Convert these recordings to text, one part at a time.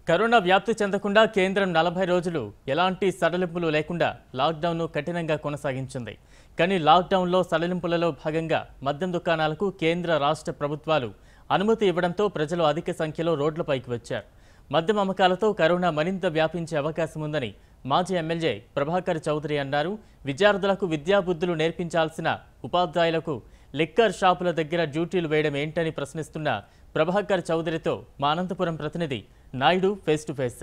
Corona వ్యాప్తి చెందకుండా కేంద్రం 40 రోజులు ఎలాంటి సడలింపులు లేకుండా లాక్డౌన్ను కఠినంగా కొనసాగించింది. కానీ లాక్డౌన్లో సడలింపులలో భాగంగా మద్యం దుకాణాలకు కేంద్ర రాష్ట్ర ప్రభుత్వాలు అనుమతి ఇవ్వడంతో ప్రజలు అధిక సంఖ్యలో రోడ్లపైకి వచ్చారు. మద్యం అమ్మకాలతో కరోనా మరింత వ్యాపించే అవకాశం ఉందని మాజీ ఎమ్మెల్యే ప్రభాకర్ చౌదరి అన్నారు. విద్యార్థులకు విద్యాబుద్ధులు నేర్పించాల్సిన ఉపాధ్యాయులకు లిక్కర్ షాపుల దగ్గర డ్యూటీలు వేయడం ఏంటని ప్రశ్నిస్తున్న ప్రభాకర్ చౌదరితో మా అనంతపురం ప్రతినిధి Naidu face to face.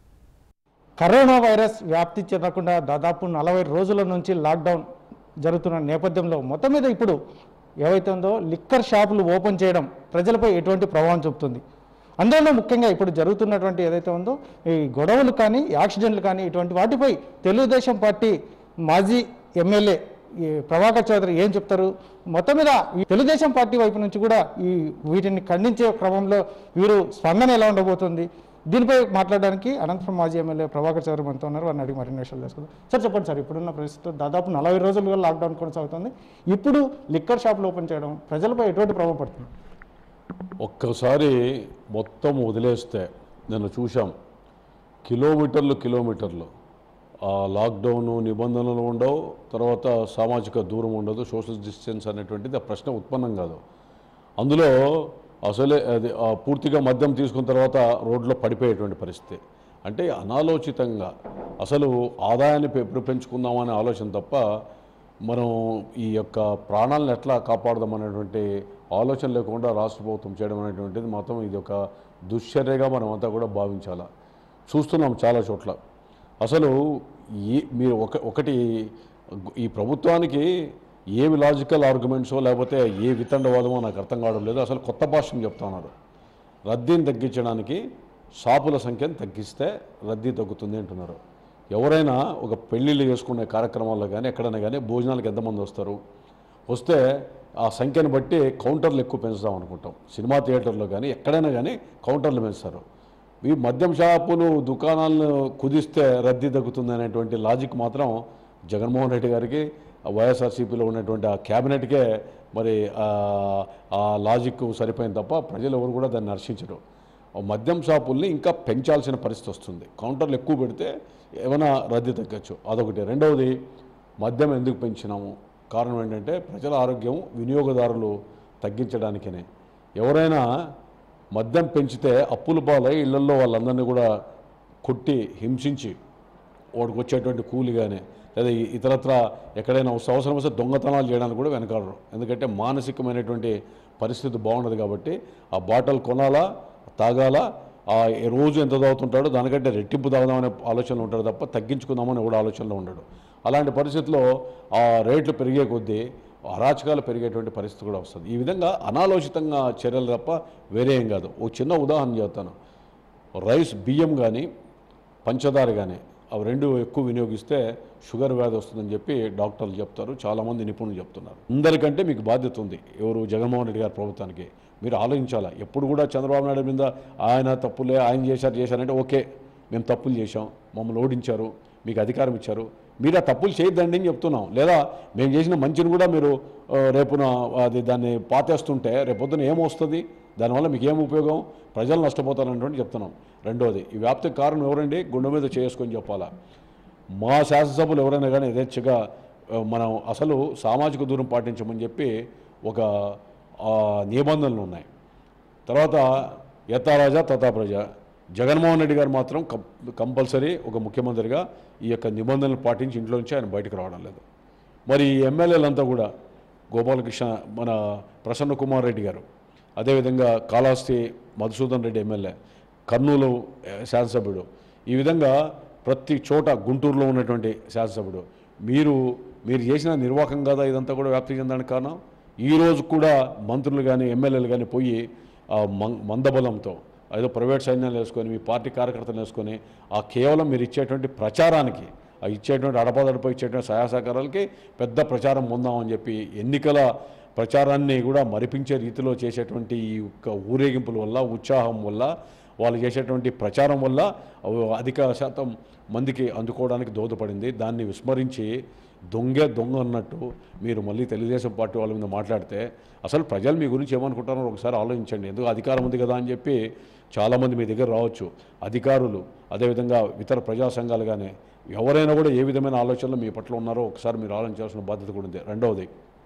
Corona virus వ్యాప్తి చెందకుండా దాదాపు 40 రోజుల నుంచి లాక్డౌన్ జరుగుతున్న నేపథ్యంలో మొత్తం మీద ఇప్పుడు ఏవైతే ఉందో లిక్కర్ షాపులు ఓపెన్ చేయడం ప్రజలపై ఎటువంటి ప్రభావం చూపుతుంది. అందులో ముఖ్యంగా ఇప్పుడు జరుగుతున్నటువంటి ఏదైతే ఉందో ఈ గొడవలు కానీ యాక్సిడెంట్లు కానీ ఇటువంటి వాటిపై తెలుగుదేశం పార్టీ మాజీ ఎమ్మెల్యే ఈ ప్రభాకర్ చౌదరి ఏం చెప్తారు? మొత్తం మీద ఈ తెలుగుదేశం పార్టీ వైపు నుంచి కూడా ఈ వీటిని ఖండించే క్రమంలో వీరు స్పందన ఎలా ఉండబోతుంది? దీనిపై మాట్లాడడానికి అనంతపురం మాజీ ఎమ్మెల్యే ప్రభాకర్ చౌదరి మనతో ఉన్నారు. వారిని అడిగి మరిన్ని విషయాలు తెలుసుకుందాం. సార్ చెప్పండి సార్, ఇప్పుడున్న పరిస్థితుల్లో దాదాపు 40 రోజులుగా లాక్డౌన్ కొనసాగుతుంది. ఇప్పుడు లిక్కర్ షాపులు ఓపెన్ చేయడం ప్రజలపై ఎటువంటి ప్రభావం పడుతుంది? ఒక్కసారి మొత్తం వదిలేస్తే నిన్న చూసాం, కిలోమీటర్లు ఆ లాక్డౌన్ నిబంధనలు ఉండవు, తర్వాత సామాజిక దూరం ఉండదు, సోషల్ డిస్టెన్స్ అనేటువంటిది ఆ ప్రశ్న ఉత్పన్నం కాదు. అందులో అసలే అది పూర్తిగా మద్యం తీసుకున్న తర్వాత రోడ్లో పడిపోయేటువంటి పరిస్థితి. అంటే అనాలోచితంగా అసలు ఆదాయాన్ని పెంచుకుందామనే ఆలోచన తప్ప మనం ఈ యొక్క ప్రాణాలను ఎట్లా కాపాడదామనేటువంటి ఆలోచన లేకుండా రాష్ట్ర ప్రభుత్వం చేయడం అనేటువంటిది మాత్రం ఇది ఒక దుశ్చర్యగా మనం అంతా కూడా భావించాలా. చూస్తున్నాం చాలా చోట్ల. అసలు మీరు ఒకటి ఈ ప్రభుత్వానికి ఏవి లాజికల్ ఆర్గ్యుమెంట్సో లేకపోతే ఏ వితండవాదమో నాకు అర్థం కావడం లేదు. అసలు కొత్త భాషను చెప్తున్నారు. రద్దీని తగ్గించడానికి షాపుల సంఖ్యను తగ్గిస్తే రద్దీ తగ్గుతుంది అంటున్నారు. ఎవరైనా ఒక పెళ్ళిళ్ళు చేసుకునే కార్యక్రమాల్లో కానీ ఎక్కడైనా కానీ భోజనాలకు ఎంతమంది వస్తే ఆ సంఖ్యను బట్టి కౌంటర్లు ఎక్కువ పెంచుదాం అనుకుంటాం. సినిమా థియేటర్లో కానీ ఎక్కడైనా కానీ కౌంటర్లు పెంచుతారు. ఈ మద్యం షాపులు దుకాణాలను కుదిస్తే రద్దీ తగ్గుతుంది అనేటువంటి లాజిక్ మాత్రం జగన్మోహన్ రెడ్డి గారికి వైఎస్ఆర్సీపీలో ఉన్నటువంటి ఆ క్యాబినెట్కే మరి ఆ లాజిక్ సరిపోయింది తప్ప ప్రజలు ఎవరు కూడా దాన్ని హర్షించరు. మద్యం షాపుల్ని ఇంకా పెంచాల్సిన పరిస్థితి వస్తుంది. కౌంటర్లు ఎక్కువ పెడితే ఏమైనా రద్దీ తగ్గచ్చు, అదొకటి. రెండవది, మద్యం ఎందుకు పెంచినాము? కారణం ఏంటంటే ప్రజల ఆరోగ్యం, వినియోగదారులు తగ్గించడానికనే. ఎవరైనా మద్యం పెంచితే అప్పుల పాలై ఇళ్లల్లో వాళ్ళందరినీ కూడా కొట్టి హింసించి వాడికి వచ్చేటువంటి కూలి కానీ లేదా ఇతరత్ర ఎక్కడైనా అవసరం వస్తే దొంగతనాలు చేయడానికి కూడా వెనకాడరు. ఎందుకంటే మానసికమైనటువంటి పరిస్థితి బాగుండదు కాబట్టి ఆ బాటలు కొనాలా, తాగాలా, ఆ రోజు ఎంత తాగుతుంటాడో దానికంటే రెట్టింపు తాగుదామనే ఆలోచనలు ఉంటాడు తప్ప తగ్గించుకుందామని కూడా ఆలోచనలో ఉండడు. అలాంటి పరిస్థితుల్లో ఆ రేట్లు పెరిగే కొద్దీ అరాచకాలు పెరిగేటువంటి పరిస్థితి కూడా వస్తుంది. ఈ విధంగా అనాలోచితంగా చర్యలు తప్ప వేరే ఏం కాదు. ఒక చిన్న ఉదాహరణ చెప్తాను. రైస్, బియ్యం కానీ పంచదార కానీ అవి రెండు ఎక్కువ వినియోగిస్తే షుగర్ వ్యాధి వస్తుందని చెప్పి డాక్టర్లు చెప్తారు, చాలామంది నిపుణులు చెప్తున్నారు. అందరికంటే మీకు బాధ్యత ఉంది. ఎవరు? జగన్మోహన్ రెడ్డి గారి ప్రభుత్వానికి. మీరు ఆలోచించాలా. ఎప్పుడు కూడా చంద్రబాబు నాయుడు మీద ఆయన తప్పులే, ఆయన చేశారంటే ఓకే, మేము తప్పులు చేశాం, మమ్మల్ని ఓడించారు, మీకు అధికారం ఇచ్చారు, మీరు ఆ తప్పులు చేయొద్దండి అని చెప్తున్నాం. లేదా మేము చేసిన మంచిని కూడా మీరు రేపున దాన్ని పాతేస్తుంటే రేపొద్దున ఏమొస్తుంది? దానివల్ల మీకు ఏం ఉపయోగం? ప్రజలు నష్టపోతారనేటువంటి చెప్తున్నాం. రెండోది, ఈ వ్యాప్తికి కారణం ఎవరండి? గుండె మీద చేసుకొని చెప్పాలా. మా శాసనసభ్యులు ఎవరైనా కానీ యథేచ్ఛగా మనం అసలు సామాజిక దూరం పాటించమని చెప్పి ఒక నిబంధనలు ఉన్నాయి. తర్వాత యథా రాజా తథా ప్రజ. జగన్మోహన్ రెడ్డి గారు మాత్రం కంపల్సరీ ఒక ముఖ్యమంత్రిగా ఈ యొక్క నిబంధనలు పాటించి ఇంట్లో నుంచి ఆయన బయటకు రావడం లేదు. మరి ఈ ఎమ్మెల్యేలంతా కూడా గోపాలకృష్ణ, మన ప్రసన్న కుమార్ రెడ్డి గారు, అదేవిధంగా కాళహస్తి మధుసూదన్ రెడ్డి ఎమ్మెల్యే, కర్నూలు శాసనసభ్యుడు, ఈ విధంగా ప్రతి చోట గుంటూరులో ఉన్నటువంటి శాసనసభ్యుడు, మీరు చేసిన నిర్వాహకం కదా ఇదంతా కూడా వ్యాప్తి చెందడానికి కారణం. ఈరోజు కూడా మంత్రులు కానీ ఎమ్మెల్యేలు కానీ పోయి మందబలంతో ఏదో ప్రైవేట్ సైన్యాలు వేసుకొని మీ పార్టీ కార్యకర్తలు వేసుకొని ఆ కేవలం మీరు ఇచ్చేటువంటి ప్రచారానికి, ఆ ఇచ్చేటువంటి అడపాదడపై ఇచ్చేటువంటి సహాయ సహకారాలకి పెద్ద ప్రచారం పొందామని చెప్పి ఎన్నికల ప్రచారాన్ని కూడా మరిపించే రీతిలో చేసేటువంటి ఈ యొక్క ఊరేగింపుల వల్ల, ఉత్సాహం వల్ల వాళ్ళు చేసేటువంటి ప్రచారం వల్ల అధిక శాతం మందికి అందుకోవడానికి దోహదపడింది. దాన్ని విస్మరించి దొంగ అన్నట్టు మీరు మళ్ళీ తెలుగుదేశం పార్టీ వాళ్ళ మీద మాట్లాడితే అసలు ప్రజలు మీ గురించి ఏమనుకుంటారో ఒకసారి ఆలోచించండి. ఎందుకు అధికారం ఉంది కదా అని చెప్పి చాలామంది మీ దగ్గర రావచ్చు. అధికారులు అదేవిధంగా ఇతర ప్రజా సంఘాలు కానీ ఎవరైనా కూడా ఏ విధమైన ఆలోచనలు మీ పట్ల ఉన్నారో ఒకసారి మీరు ఆలోచించాల్సిన బాధ్యత కూడా ఉంది. రెండవది,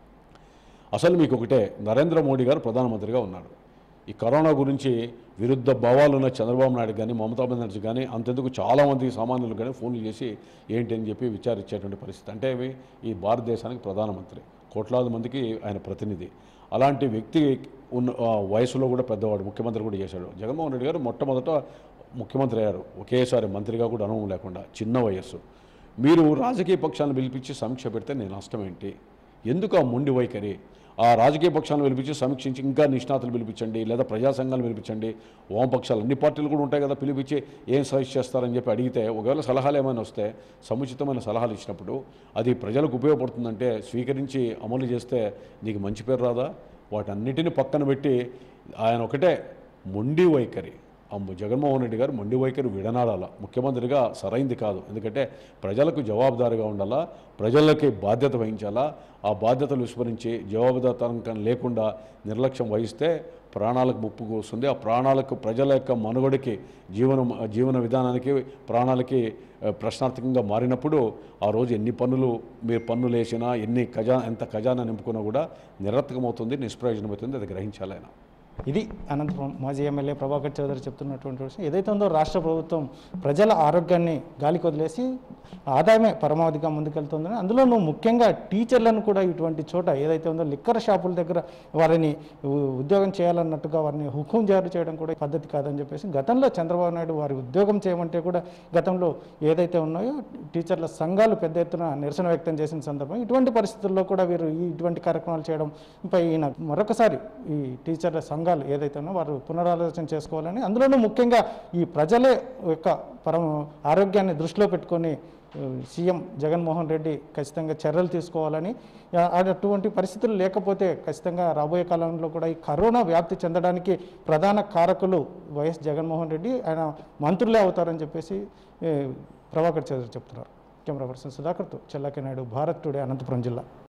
అసలు మీకు ఒకటే, నరేంద్ర మోడీ గారు ప్రధానమంత్రిగా ఉన్నాడు. ఈ కరోనా గురించి విరుద్ధ భావాలు ఉన్న చంద్రబాబు నాయుడు కానీ మమతా బెనర్జీ కానీ అంతెందుకు చాలామంది సామాన్యులు కానీ ఫోన్లు చేసి ఏంటి అని చెప్పి విచారించేటువంటి పరిస్థితి. అంటే ఈ భారతదేశానికి ప్రధానమంత్రి, కోట్లాది మందికి ఆయన ప్రతినిధి. అలాంటి వ్యక్తి ఉన్న వయసులో కూడా పెద్దవాడు, ముఖ్యమంత్రి కూడా చేశాడు. జగన్మోహన్ రెడ్డి గారు మొట్టమొదట ముఖ్యమంత్రి అయ్యారు, ఒకేసారి మంత్రిగా కూడా అనుభవం లేకుండా, చిన్న వయస్సు. మీరు రాజకీయ పక్షాలను పిలిపించి సమీక్ష పెడితే నేను నష్టం ఏంటి? ఎందుకు ఆ మొండి వైఖరి? ఆ రాజకీయ పక్షాలను పిలిపించి సమీక్షించి ఇంకా నిష్ణాతులు పిలిపించండి, లేదా ప్రజా సంఘాలు పిలిపించండి, వామపక్షాలు అన్ని పార్టీలు కూడా ఉంటాయి కదా, పిలిపించి ఏం సజెస్ట్ చేస్తారని చెప్పి అడిగితే ఒకవేళ సలహాలు ఏమైనా వస్తే సముచితమైన సలహాలు ఇచ్చినప్పుడు అది ప్రజలకు ఉపయోగపడుతుందంటే స్వీకరించి అమలు చేస్తే నీకు మంచి పేరు రాదా? వాటన్నిటిని పక్కన పెట్టి ఆయన ఒకటే మొండి వైఖరి, జగన్మోహన్ రెడ్డి గారు మొండి వైఖరి విడనాడాల, ముఖ్యమంత్రిగా సరైంది కాదు. ఎందుకంటే ప్రజలకు జవాబుదారీగా ఉండాలా, ప్రజలకి బాధ్యత వహించాలా. ఆ బాధ్యతలు విస్మరించి జవాబుదారితనం లేకుండా నిర్లక్ష్యం వహిస్తే ప్రాణాలకు ముప్పుకు వస్తుంది. ఆ ప్రాణాలకు, ప్రజల యొక్క మనుగడకి, జీవన విధానానికి, ప్రాణాలకి ప్రశ్నార్థకంగా మారినప్పుడు ఆ రోజు ఎన్ని పన్నులు వేసినా, ఎంత ఖజానా నింపుకున్నా కూడా నిరర్థకమవుతుంది, నిష్ప్రయోజనమవుతుంది. అది గ్రహించాలి ఆయన. ఇది అనంతపురం మాజీ ఎమ్మెల్యే ప్రభాకర్ చౌదరి చెప్తున్నటువంటి విషయం. ఏదైతే ఉందో రాష్ట్ర ప్రభుత్వం ప్రజల ఆరోగ్యాన్ని గాలికి వదిలేసి ఆదాయమే పరమావధిగా ముందుకెళ్తుందని, అందులోనూ ముఖ్యంగా టీచర్లను కూడా ఇటువంటి చోట ఏదైతే ఉందో లిక్కర్ షాపుల దగ్గర వారిని ఉద్యోగం చేయాలన్నట్టుగా వారిని హుకుం జారీ చేయడం కూడా పద్ధతి కాదని చెప్పేసి గతంలో చంద్రబాబు నాయుడు వారి ఉద్యోగం చేయమంటే కూడా గతంలో ఏదైతే ఉన్నాయో టీచర్ల సంఘాలు పెద్ద ఎత్తున నిరసన వ్యక్తం చేసిన సందర్భం, ఇటువంటి పరిస్థితుల్లో కూడా వీరు ఇటువంటి కార్యక్రమాలు చేయడంపై ఈయన మరొకసారి ఈ టీచర్ల సంఘాలు ఏదైతే ఉన్నా వారు పునరాలోచన చేసుకోవాలని, అందులోనూ ముఖ్యంగా ఈ ప్రజల యొక్క ఆరోగ్యాన్ని దృష్టిలో పెట్టుకొని సీఎం జగన్మోహన్ రెడ్డి ఖచ్చితంగా చర్యలు తీసుకోవాలని, అటువంటి పరిస్థితులు లేకపోతే ఖచ్చితంగా రాబోయే కాలంలో కూడా ఈ కరోనా వ్యాప్తి చెందడానికి ప్రధాన కారకులు వైఎస్ జగన్మోహన్ రెడ్డి, ఆయన మంత్రులే అవుతారని చెప్పేసి ప్రభాకర్ చౌదరి చెప్తున్నారు. కెమెరా పర్సన్ సుధాకర్తో చెల్లాకి నాయుడు, భారత్ టుడే, అనంతపురం జిల్లా.